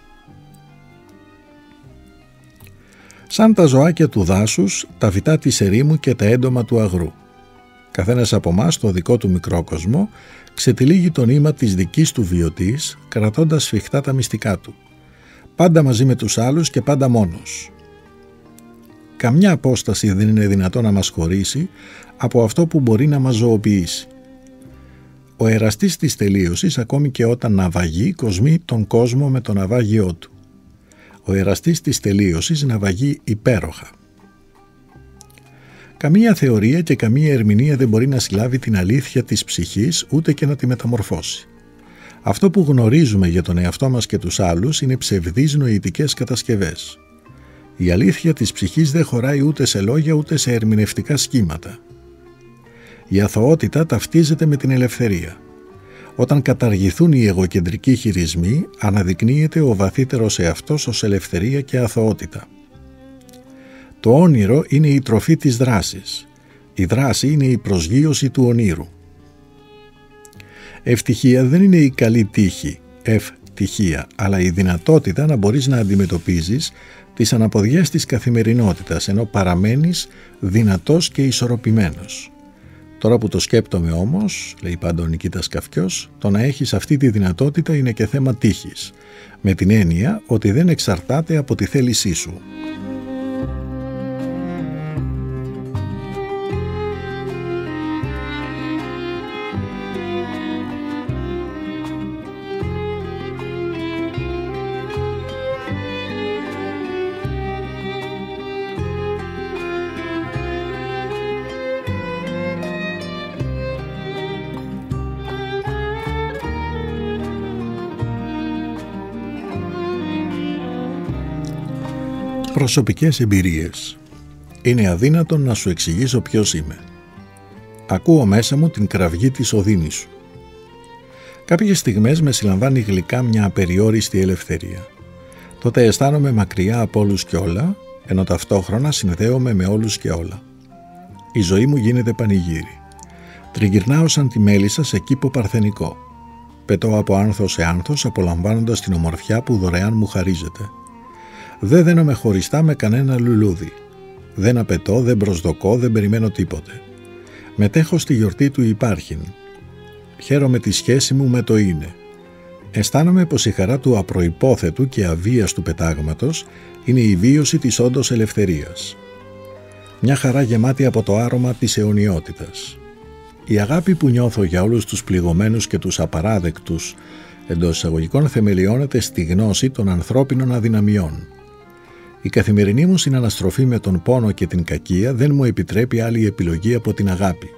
Σαν τα ζωάκια του δάσους, τα φυτά της ερήμου και τα έντομα του αγρού. Καθένας από εμάς, στο δικό του μικρό κόσμο, ξετυλίγει το νήμα της δικής του βιωτής, κρατώντας σφιχτά τα μυστικά του. Πάντα μαζί με τους άλλους και πάντα μόνος. Καμιά απόσταση δεν είναι δυνατό να μας χωρίσει από αυτό που μπορεί να μας ζωοποιήσει. Ο εραστής της τελείωσης, ακόμη και όταν ναυαγεί, κοσμεί τον κόσμο με το ναυάγιό του. Ο εραστής της τελείωσης ναυαγεί υπέροχα. Καμία θεωρία και καμία ερμηνεία δεν μπορεί να συλλάβει την αλήθεια της ψυχής, ούτε και να τη μεταμορφώσει. Αυτό που γνωρίζουμε για τον εαυτό μας και τους άλλους είναι ψευδείς νοητικές κατασκευές. Η αλήθεια της ψυχής δεν χωράει ούτε σε λόγια ούτε σε ερμηνευτικά σχήματα. Η αθωότητα ταυτίζεται με την ελευθερία. Όταν καταργηθούν οι εγωκεντρικοί χειρισμοί, αναδεικνύεται ο βαθύτερος εαυτός ως ελευθερία και αθωότητα. Το όνειρο είναι η τροφή της δράσης. Η δράση είναι η προσγείωση του ονείρου. Ευτυχία δεν είναι η καλή τύχη, ευτυχία, αλλά η δυνατότητα να μπορείς να αντιμετωπίζεις τις αναποδιές της καθημερινότητας, ενώ παραμένεις δυνατός και ισορροπημένος. Τώρα που το σκέπτομαι όμως, λέει πάντα ο Νικήτας Καυκιός, το να έχεις αυτή τη δυνατότητα είναι και θέμα τύχης, με την έννοια ότι δεν εξαρτάται από τη θέλησή σου. Προσωπικές εμπειρίες. Είναι αδύνατον να σου εξηγήσω ποιος είμαι. Ακούω μέσα μου την κραυγή της οδύνης σου. Κάποιες στιγμές με συλλαμβάνει γλυκά μια απεριόριστη ελευθερία. Τότε αισθάνομαι μακριά από όλους και όλα, ενώ ταυτόχρονα συνδέομαι με όλους και όλα. Η ζωή μου γίνεται πανηγύρι. Τριγυρνάω σαν τη μέλισσα σε κήπο παρθενικό. Πετώ από άνθος σε άνθος, απολαμβάνοντας την ομορφιά που δωρεάν μου χαρίζεται. Δεν δένομαι χωριστά με κανένα λουλούδι. Δεν απαιτώ, δεν προσδοκώ, δεν περιμένω τίποτε. Μετέχω στη γιορτή του υπάρχειν. Χαίρομαι τη σχέση μου με το είναι. Αισθάνομαι πως η χαρά του απροϋπόθετου και αβίαστου πετάγματος είναι η βίωση της όντως ελευθερίας. Μια χαρά γεμάτη από το άρωμα της αιωνιότητας. Η αγάπη που νιώθω για όλους τους πληγωμένους και τους απαράδεκτους εντός εισαγωγικών θεμελιώνεται στη γνώση των ανθρώπινων αδυναμιών. Η καθημερινή μου συναναστροφή με τον πόνο και την κακία δεν μου επιτρέπει άλλη επιλογή από την αγάπη.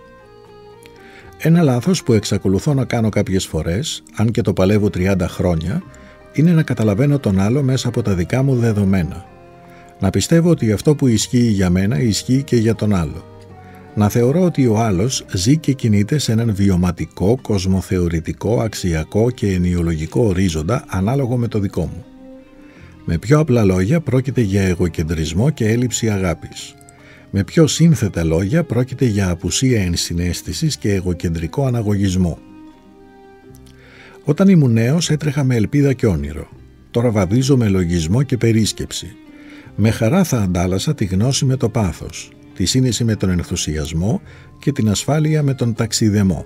Ένα λάθος που εξακολουθώ να κάνω κάποιες φορές, αν και το παλεύω 30 χρόνια, είναι να καταλαβαίνω τον άλλο μέσα από τα δικά μου δεδομένα. Να πιστεύω ότι αυτό που ισχύει για μένα ισχύει και για τον άλλο. Να θεωρώ ότι ο άλλος ζει και κινείται σε έναν βιωματικό, κοσμοθεωρητικό, αξιακό και ενιολογικό ορίζοντα ανάλογο με το δικό μου. Με πιο απλά λόγια πρόκειται για εγωκεντρισμό και έλλειψη αγάπης. Με πιο σύνθετα λόγια πρόκειται για απουσία ενσυναίσθησης και εγωκεντρικό αναγωγισμό. Όταν ήμουν νέος έτρεχα με ελπίδα και όνειρο. Τώρα βαδίζω με λογισμό και περίσκεψη. Με χαρά θα αντάλλασα τη γνώση με το πάθος, τη σύνεση με τον ενθουσιασμό και την ασφάλεια με τον ταξιδεμό.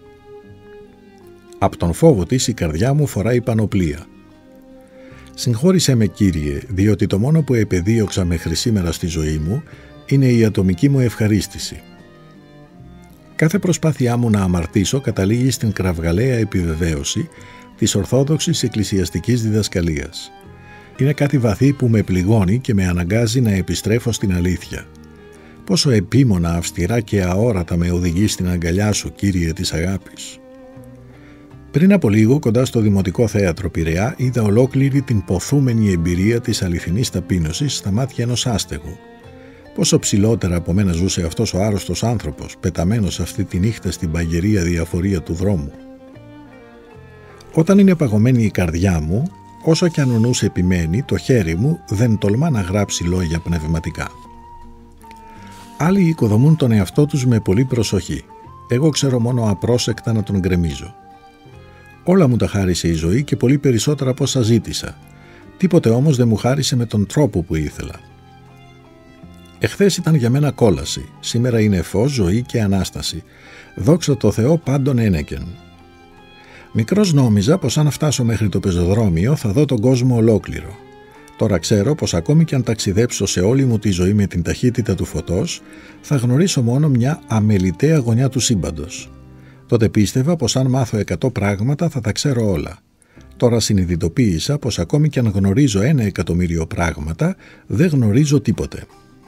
Απ' τον φόβο της η καρδιά μου φοράει πανοπλία. Συγχώρησέ με, Κύριε, διότι το μόνο που επεδίωξα μέχρι σήμερα στη ζωή μου είναι η ατομική μου ευχαρίστηση. Κάθε προσπάθειά μου να αμαρτήσω καταλήγει στην κραυγαλαία επιβεβαίωση της ορθόδοξης εκκλησιαστικής διδασκαλίας. Είναι κάτι βαθύ που με πληγώνει και με αναγκάζει να επιστρέφω στην αλήθεια. Πόσο επίμονα, αυστηρά και αόρατα με οδηγεί στην αγκαλιά σου, Κύριε της αγάπης. Πριν από λίγο, κοντά στο Δημοτικό Θέατρο Πειραιά, είδα ολόκληρη την ποθούμενη εμπειρία της αληθινής ταπείνωσης στα μάτια ενός άστεγου. Πόσο ψηλότερα από μένα ζούσε αυτός ο άρρωστος άνθρωπος, πεταμένος αυτή τη νύχτα στην παγερία διαφορία του δρόμου. Όταν είναι παγωμένη η καρδιά μου, όσο κι αν ο νους επιμένει, το χέρι μου δεν τολμά να γράψει λόγια πνευματικά. Άλλοι οικοδομούν τον εαυτό τους με πολύ προσοχή. Εγώ ξέρω μόνο απρόσεκτα να τον γκρεμίζω. Όλα μου τα χάρισε η ζωή και πολύ περισσότερα από όσα ζήτησα. Τίποτε όμως δεν μου χάρισε με τον τρόπο που ήθελα. Εχθές ήταν για μένα κόλαση, σήμερα είναι φως, ζωή και Ανάσταση. Δόξα τω Θεώ πάντων ένεκεν. Μικρός νόμιζα πως αν φτάσω μέχρι το πεζοδρόμιο θα δω τον κόσμο ολόκληρο. Τώρα ξέρω πως ακόμη και αν ταξιδέψω σε όλη μου τη ζωή με την ταχύτητα του φωτός, θα γνωρίσω μόνο μια αμεληταία γωνιά του σύμπαντος. Τότε πίστευα πως αν μάθω 100 πράγματα θα τα ξέρω όλα. Τώρα συνειδητοποίησα πως ακόμη και αν γνωρίζω 1.000.000 πράγματα, δεν γνωρίζω τίποτε.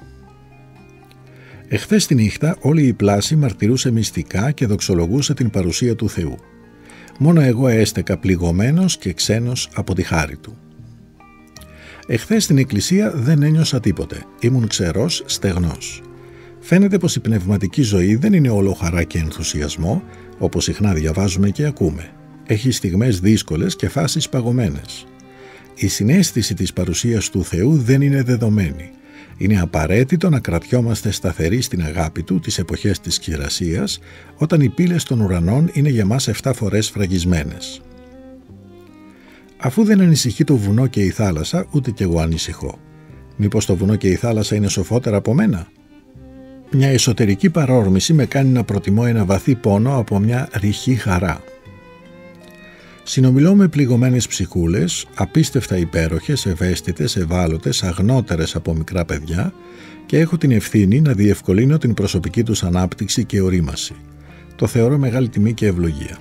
Εχθές τη νύχτα όλη η πλάση μαρτυρούσε μυστικά και δοξολογούσε την παρουσία του Θεού. Μόνο εγώ έστεκα πληγωμένος και ξένος από τη χάρη του. Εχθές στην εκκλησία δεν ένιωσα τίποτε. Ήμουν ξερός, στεγνός. Φαίνεται πως η πνευματική ζωή δεν είναι όλο χαρά και ενθουσιασμό, όπως συχνά διαβάζουμε και ακούμε. Έχει στιγμές δύσκολες και φάσεις παγωμένες. Η συναίσθηση της παρουσίας του Θεού δεν είναι δεδομένη. Είναι απαραίτητο να κρατιόμαστε σταθεροί στην αγάπη Του τις εποχές της ξηρασίας, όταν οι πύλες των ουρανών είναι για μας 7 φορές φραγισμένες. Αφού δεν ανησυχεί το βουνό και η θάλασσα, ούτε κι εγώ ανησυχώ. Μήπως το βουνό και η θάλασσα είναι σοφότερα από μένα? Μια εσωτερική παρόρμηση με κάνει να προτιμώ ένα βαθύ πόνο από μια ρηχή χαρά. Συνομιλώ με πληγωμένες ψυχούλες, απίστευτα υπέροχες, ευαίσθητες, ευάλωτες, αγνότερες από μικρά παιδιά και έχω την ευθύνη να διευκολύνω την προσωπική τους ανάπτυξη και ορίμαση. Το θεωρώ μεγάλη τιμή και ευλογία.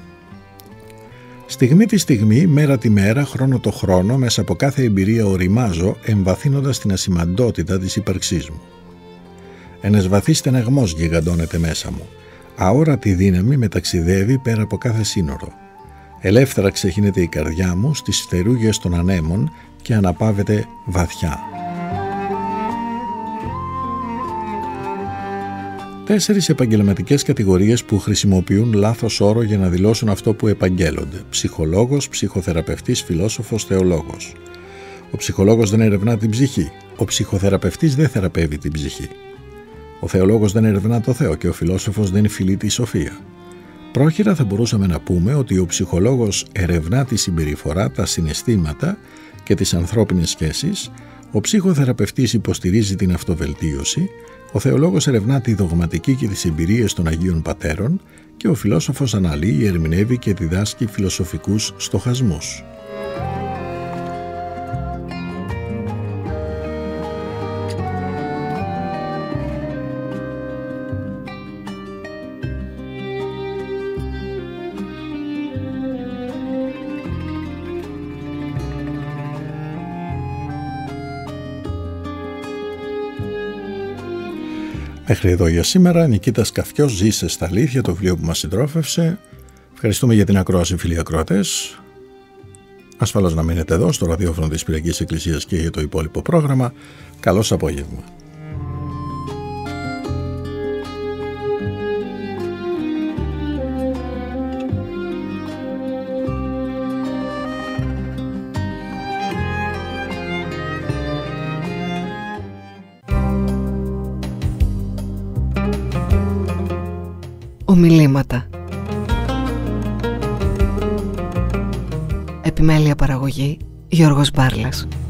Στιγμή τη στιγμή, μέρα τη μέρα, χρόνο το χρόνο, μέσα από κάθε εμπειρία οριμάζω, εμβαθύνοντας την ασημαντότητα της ύπαρξής μου. Ένας βαθύς στεναγμός γιγαντώνεται μέσα μου. Αόρατη δύναμη μεταξιδεύει πέρα από κάθε σύνορο. Ελεύθερα ξεχύνεται η καρδιά μου στις φτερούγες των ανέμων και αναπαύεται βαθιά. 4 επαγγελματικές κατηγορίες που χρησιμοποιούν λάθος όρο για να δηλώσουν αυτό που επαγγέλλονται. Ψυχολόγος, ψυχοθεραπευτής, φιλόσοφος, θεολόγος. Ο ψυχολόγος δεν ερευνά την ψυχή. Ο ψυχοθεραπευτής δεν θεραπεύει την ψυχή. Ο θεολόγος δεν ερευνά το Θεό και ο φιλόσοφος δεν φιλεί τη σοφία. Πρόχειρα θα μπορούσαμε να πούμε ότι ο ψυχολόγος ερευνά τη συμπεριφορά, τα συναισθήματα και τις ανθρώπινες σχέσεις, ο ψυχοθεραπευτής υποστηρίζει την αυτοβελτίωση, ο θεολόγος ερευνά τη δογματική και τις εμπειρίες των Αγίων Πατέρων και ο φιλόσοφος αναλύει, ερμηνεύει και διδάσκει φιλοσοφικούς στοχασμούς. Μέχρι εδώ για σήμερα. Νικήτας Καφιός, «Ζήσε στα αλήθεια», το βιβλίο που μας συντρόφευσε. Ευχαριστούμε για την ακρόαση, φίλοι ακροατές. Ασφαλώς να μείνετε εδώ στο ραδιόφωνο της Πυριακής Εκκλησίας και για το υπόλοιπο πρόγραμμα. Καλώς απόγευμα. Ομιλήματα. Επιμέλεια παραγωγή Γιώργος Μπάρλας.